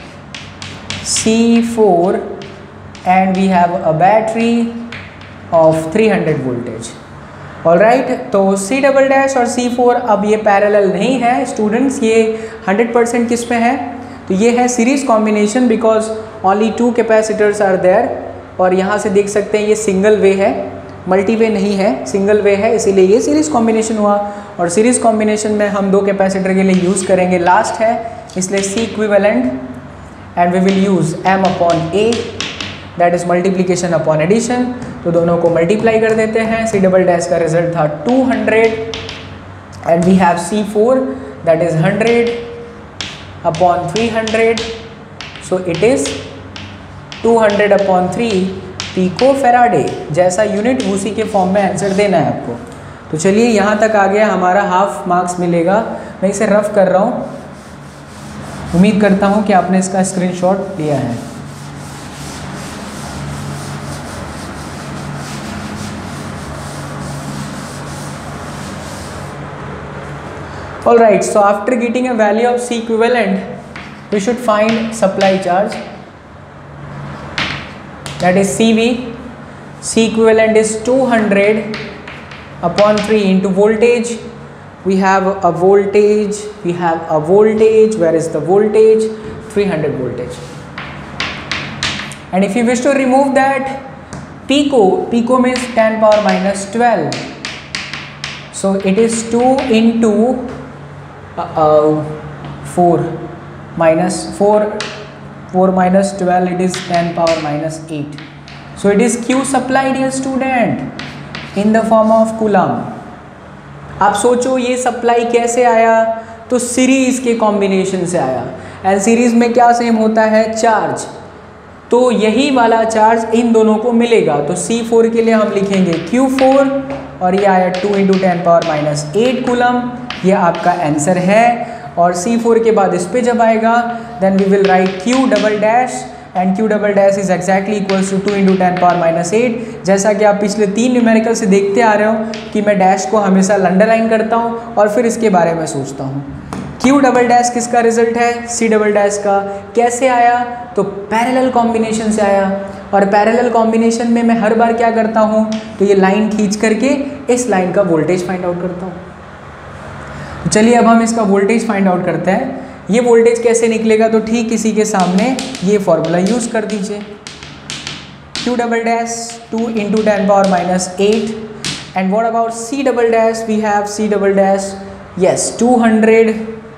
C four and we have a battery of three hundred voltage. Alright, तो सी डबल डैश और सी फोर अब ये पैरेलल नहीं है स्टूडेंट्स, ये हंड्रेड परसेंट किस पे है, तो ये है series combination, because only two capacitors are there, और यहाँ से देख सकते हैं ये सिंगल वे है, मल्टी वे नहीं है, सिंगल वे है, इसीलिए ये सीरीज कॉम्बिनेशन हुआ। और सीरीज कॉम्बिनेशन में हम दो कैपेसिटर के लिए यूज़ करेंगे लास्ट है, इसलिए C equivalent, and we will use M upon A, that is multiplication upon addition. तो दोनों को मल्टीप्लाई कर देते हैं, सी डबल डैश का रिजल्ट था two hundred and we have C four that is hundred upon three hundred, so it is two hundred upon three pico Faraday. जैसा unit उसी के फॉर्म में आंसर देना है आपको। तो चलिए यहाँ तक आ गया, हमारा हाफ मार्क्स मिलेगा। मैं इसे रफ कर रहा हूँ, उम्मीद करता हूँ कि आपने इसका स्क्रीनशॉट लिया है। All right, so after getting a value of C equivalent, we should find supply charge, that is C V. C equivalent is two hundred upon three into voltage. We have a voltage, we have a voltage, where is the voltage? three hundred voltage. And if you wish to remove that, pico, pico means ten power minus twelve. So it is two into uh, uh, four minus four, four minus twelve, it is ten power minus eight. So it is Q supply, dear student, in the form of coulomb. आप सोचो ये supply कैसे आया, तो series के combination से आया, and series में क्या सेम होता है, चार्ज, तो यही वाला चार्ज इन दोनों को मिलेगा। तो सी फोर के लिए हम लिखेंगे क्यू फोर, और ये आया two into ten power minus eight coulomb, ये आपका आंसर है। और सी फोर के बाद इस पे जब आएगा, then we will write Q double dash, and Q double dash is exactly equals to two into ten power minus eight. जैसा कि आप पिछले तीन न्यूमेरिकल से देखते आ रहे हो कि मैं डैश को हमेशा अंडरलाइन करता हूँ और फिर इसके बारे में सोचता हूँ। क्यू डबल डैश किसका रिजल्ट है, सी डबल डैश का। कैसे आया, तो पैरेलल कॉम्बिनेशन से आया, और पैरेलल कॉम्बिनेशन में मैं हर बार क्या करता हूँ, तो ये लाइन खींच करके इस लाइन का वोल्टेज फाइंड आउट करता हूँ। तो चलिए अब हम इसका वोल्टेज फाइंड आउट करते हैं। ये वोल्टेज कैसे निकलेगा, तो ठीक इसी के सामने ये फॉर्मूला यूज़ कर दीजिए, Q double dash two into ten power minus eight, and what about C double dash, we have C double dash yes two hundred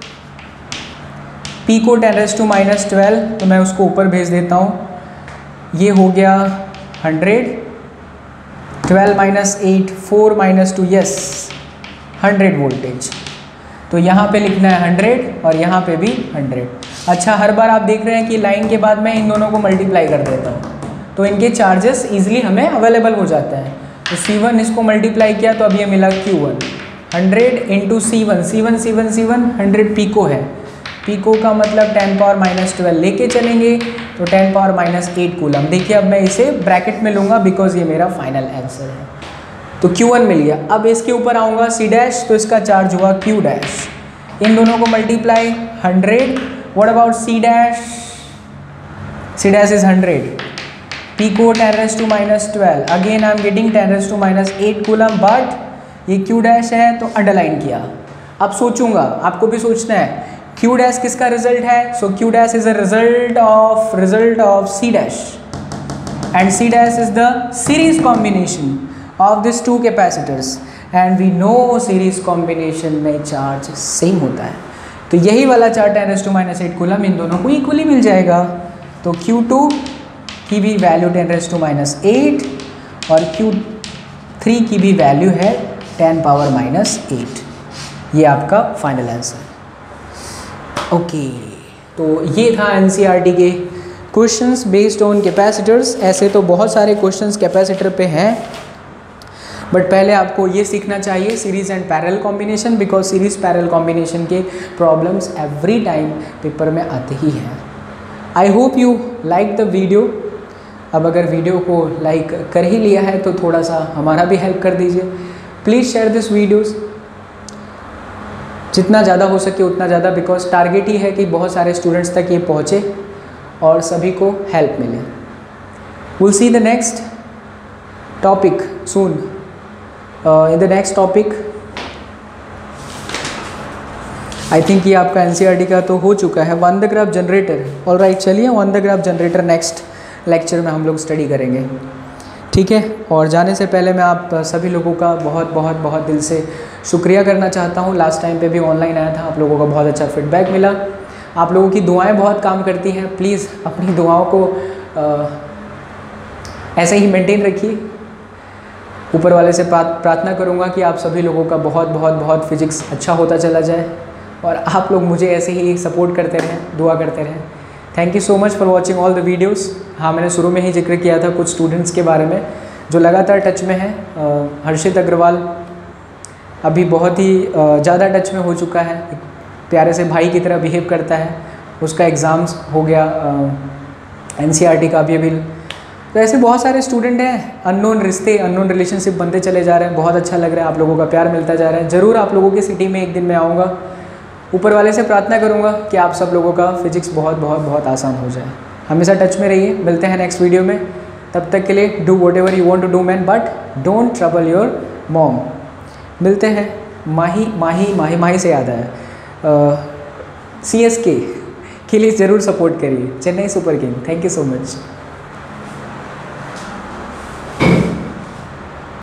pico ten raise to minus twelve, तो मैं उसको ऊपर भेज देता हूँ। ये हो गया hundred, twelve minus eight, four minus two, yes hundred voltage. तो यहाँ पे लिखना है हंड्रेड और यहाँ पे भी हंड्रेड। अच्छा, हर बार आप देख रहे हैं कि लाइन के बाद मैं इन दोनों को मल्टीप्लाई कर देता हूँ, तो इनके चार्जेस ईजिली हमें अवेलेबल हो जाते हैं। तो सी वन इसको मल्टीप्लाई किया तो अब ये मिला Q one, hundred into C one, C one C one C one hundred pico है, पिको का मतलब टेन पावर माइनस ट्वेल्व लेके चलेंगे तो ten power minus eight coulomb. देखिए अब मैं इसे ब्रैकेट में लूँगा बिकॉज ये मेरा फाइनल आंसर है। तो क्यू वन मिल गया। अब इसके ऊपर आऊँगा सी डैश, तो इसका चार्ज हुआ क्यू डैश, इन दोनों को multiply hundred. What about C dash? C dash is hundred, pico ten raise to minus twelve, again I am getting ten raise to minus eight coulomb, but ये Q dash है तो underline किया। अब सोचूंगा, आपको भी सोचना है क्यू डैश किसका रिजल्ट है। So Q dash is a result of result of C dash, and C dash is the series combination of this two capacitors, and we know series combination में चार्ज सेम होता है। तो यही वाला charge ten raise to minus eight coulomb इन दोनों को equally मिल जाएगा। तो क्यू टू की भी value ten raise to minus eight और क्यू थ्री की भी वैल्यू है टेन पावर माइनस एट। ये आपका फाइनल आंसर। ओके, तो ये था एनसीईआरटी के क्वेश्चंस बेस्ड ऑन कैपेसिटर्स। ऐसे तो बहुत सारे क्वेश्चंस कैपेसिटर पे हैं, बट पहले आपको ये सीखना चाहिए series and parallel combination, because series parallel combination के प्रॉब्लम्स एवरी टाइम पेपर में आते ही हैं। I hope you like the video. अब अगर वीडियो को लाइक कर ही लिया है तो थोड़ा सा हमारा भी हेल्प कर दीजिए। प्लीज़ शेयर दिस वीडियोज़ जितना ज़्यादा हो सके उतना ज़्यादा, बिकॉज टारगेट ही है कि बहुत सारे स्टूडेंट्स तक ये पहुँचे और सभी को हेल्प मिले। Will see the next topic soon. In the next topic I think ये आपका एनसीईआरटी का तो हो चुका है, Van de Graaff generator. All right, चलिए Van de Graaff generator next lecture में हम लोग स्टडी करेंगे, ठीक है। और जाने से पहले मैं आप सभी लोगों का बहुत बहुत बहुत दिल से शुक्रिया करना चाहता हूँ। लास्ट टाइम पे भी ऑनलाइन आया था, आप लोगों का बहुत अच्छा फीडबैक मिला। आप लोगों की दुआएं बहुत काम करती हैं। प्लीज़ अपनी दुआओं को आ, ऐसे ही मेंटेन रखिए। ऊपर वाले से प्रार्थना करूँगा कि आप सभी लोगों का बहुत बहुत बहुत फिजिक्स अच्छा होता चला जाए और आप लोग मुझे ऐसे ही सपोर्ट करते रहें, दुआ करते रहें। Thank you so much for watching all the videos. हाँ, मैंने शुरू में ही जिक्र किया था कुछ स्टूडेंट्स के बारे में जो लगातार टच में हैं। हर्षित अग्रवाल अभी बहुत ही ज़्यादा टच में हो चुका है, एक प्यारे से भाई की तरह बिहेव करता है। उसका एग्ज़ाम्स हो गया, एनसीईआरटी का भी अभी। तो ऐसे बहुत सारे स्टूडेंट हैं, अननोन रिश्ते अननोन रिलेशनशिप बनते चले जा रहे हैं। बहुत अच्छा लग रहा है, आप लोगों का प्यार मिलता जा रहा है। ज़रूर आप लोगों की सिटी में एक दिन मैं आऊँगा। ऊपर वाले से प्रार्थना करूँगा कि आप सब लोगों का फिजिक्स बहुत बहुत बहुत आसान हो जाए। हमेशा टच में रहिए। मिलते हैं नेक्स्ट वीडियो में। तब तक के लिए do whatever you want to do man, but don't trouble your mom. मिलते हैं। माही माही माही माही से याद आया, सी एस के के लिए ज़रूर सपोर्ट करिए, Chennai super king. Thank you so much.